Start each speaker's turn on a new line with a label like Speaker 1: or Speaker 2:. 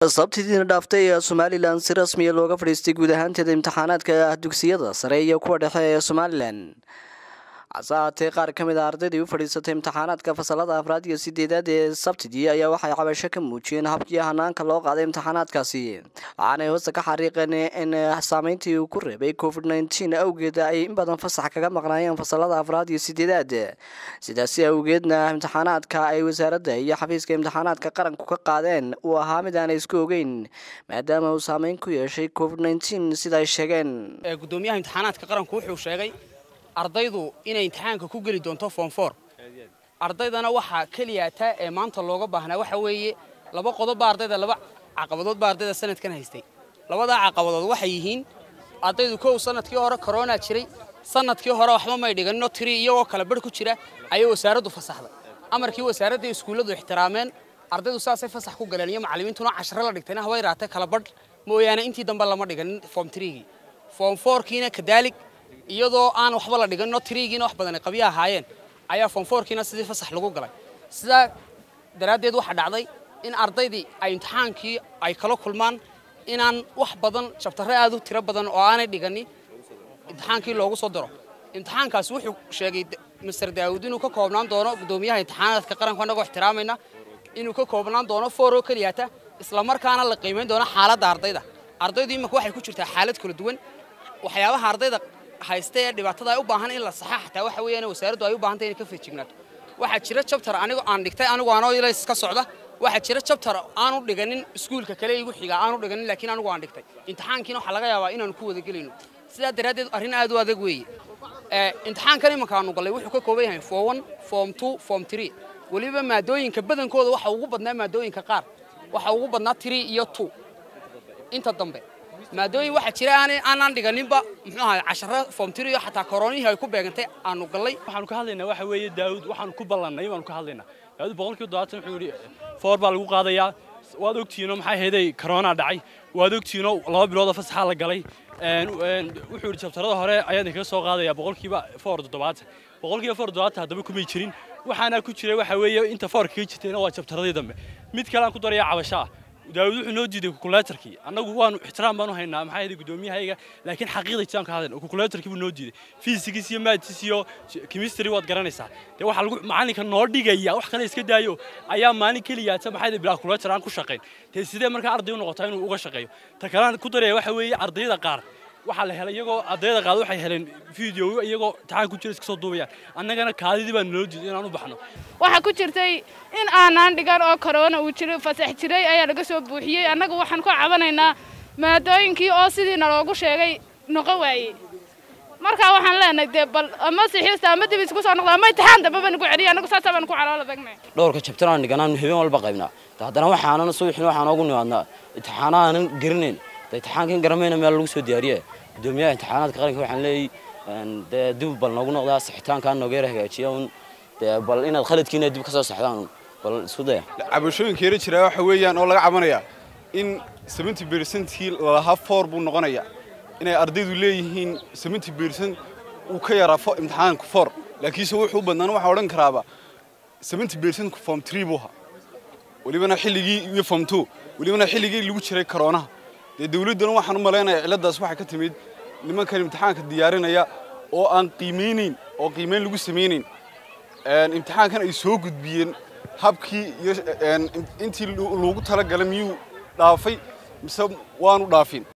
Speaker 1: sabtidina dhaaftay ee Somaliland si rasmi ah looga fadhiistay guud ahaanteeda imtixaanaadka dugsiyada sare iyo kuwa dhexe ee Somaliland. Asaatee qaar ka mid ah ardaydii u fadhiisatay imtixaanaadka fasalada afraad iyo sideedaad ee sabtidii ayaa waxay cabasho ka muujiyeen habkii hanaanka loo qaaday imtixaanaadkaasi. Waxaanay hoosta ka xariiqeen in saameyntii uu ku reebay COVID-19 awgeed ay in badan fasax kaga maqnaayeen fasalada afraad iyo sideedaad. Sidaas awgeedna imtixaanaadka ay wasaaradda iyo xafiiska imtixaanaadka qaranku ka qaadeen uu ahaa mid aan isku ogeyn maadaama uu saameyn ku yeeshay COVID-19 sida ay sheegeen.
Speaker 2: Gudoomiyaha imtixaanaadka qaranku wuxuu sheegay ardaydu inay imtixaanka ku gali doonto form 4 ardaydana waxa kaliya ee maanta looga baahnaa waxa weeye laba qodob ardayda laba caqabadood ardayda sanadkan haystay labada caqabadood waxay yihiin ardaydu kow sanadkii hore corona jiray sanadkii hore waxba ma dhiganno tiri iyagoo kala bar ku jira ayay wasaaraddu fasaxday amarkii wasaaradda iskuuladu ixtiraameen ardaydu saasay fasax ku galeen iyo macallimiintuna 10 la dhigtayna way raatay kala bar mooyaane intii dambe lama dhiganin form 3 form 4 kiina kadalik iyadoo aan waxba la dhigan notrigiina wax badan qabiya ahaayeen ayaa form 4 kiina sidii fasax lagu galay sida daraadeed waxa dhacday in ardaydii ay imtixaankii ay kala kulmaan inaan wax badan chapter aad u tiro badan oo aanay dhiganin imtixaankii loogu soo diro imtixaankaas wuxuu sheegay Mr. Daawud inuu ka koobnaan doono gudoomiyaha imtixaanaadka qaranka anagoo ixtiraamayna inuu ka koobnaan doono 4 oo kaliya isla markaana la qiimeyn doono xaaladda ardaydu imika waxay ku jirtaa xaalad kala duwan waxyaabaha ardayda haystay dhibaatada ay u baahan in la saxaxtaa waxa weeyaan wasaaraddu ay u baahan tahay in ka feejignaato waxa jira chapter anigu aan dhigtay anigu aan oo ilays ka socda waxa jira chapter aan u dhiganin iskuulka kale igu xiga aan u dhiganin laakiin anigu aan dhigtay imtixaankiina waxa laga yaabaa inaan ku wada galeyno sidaa daraadeed arrin aad u adag weeye imtixaankan imanka aanu galay wuxuu ka kooban yahay form 1 form 2 form 3 waliba maadooyinka badankooda waxa ugu badnaa maadooyinka qaar waxa ugu badnaa 3 iyo 2 inta dambe maadooyin waxa jira aan dhiganinba muxuu ahaa 10 form 3 iyo xataa coronihi ay ku beegantay aanu galay
Speaker 3: waxaan ka hadlaynaa waxa weeye Daawud waxaan ku ballanay waan ka hadlaynaa Daawud boqolkiiba 70 wuxuu yiri foor baa lagu qaadayaa waad ogtiino maxay heeday corona dhacay waad ogtiino 2 bilood fasaxa la galay wuxuu yiri chapterada hore ayaan ka soo qaadayaa boqolkiiba 4 boqolkiiba 4 hadaba kuma jirin waxaana ku jiray waxa weeye inta foorka ka jirtayna waa chapteradii dambe mid kale aan ku daraya cabasha Daawud wuxuu noo diiday calculatorkii annagu waanu ixtiraam baan u haynaa maxay ahayd gudoomiyahayga laakiin xaqiiqda jaan ka hadeen calculatorkii buu noo diiday physics iyo maths iyo chemistry waad garanaysaa de waxa lagu macalinka noo dhigaya wax kale iska daayo ayaa maalin kaliya maxay ahayd calculator aan ku shaqeyn te sidee marka arday u noqotaa inuu uga shaqeeyo ta kale ku dareeyo waxa weeye ardayda qaar waxa la helay iyagoo ardayda qaar waxay heleen video iyagoo taxaan ku jira iska soo duubayaan annagana kaadidii baan noo diiday inaan u baxno
Speaker 4: waxa ku jirtay in aanan dhigan oo corona uu jiro fasax jiray ayaa laga soo buuxiyay annagu waxaan ku cabanaynaa maadooyinkii oo sidii naloogu sheegay noqon waayay marka waxaan leenahay bal ama sixiista ama dib isku soo noqdaa ma imtixaan dambe baan ku celiyay annagu saas baan ku calaalo dagnay
Speaker 5: dhowrka chapter aan dhiganaan habeen walba qaybna haddana waxaan suuxin waxaan ugu nimaadnaa imtixaanaan garinayn imtixaankan garamayna meel lagu soo diyaariyay gudoomiyaha imtixaanaadka qaranka waxaan leeyahay dib bal noogu noqdaa saxitaanka nooga hagaajiyo bal inaad khaladkiina dib ka soo saxdaan bal isku day
Speaker 6: cabashooyinka yar jira waxa weeyaan oo laga cabanaya in 70% laha 4 buu noqonaya inay ardaydu leeyihiin 70% uu ka yaraa imtixaanka 4 laakiin wuxuu u badnaan waxa oran karaaba 70% form 3 buu ahaa walibana xilligii iyo form 2 walibana xilligii lagu jiray corona dawladuna waxaan u maleynayaa ciladaas waxa ka timid nimanka imtixaanka diyaarinaya oo aan qiimeynin oo qiimeyn lagu sameeynin imtixaankan ay soo gudbiyeen habkii iyo intii loogu tala galay miyuu dhaafay mise waanu dhaafin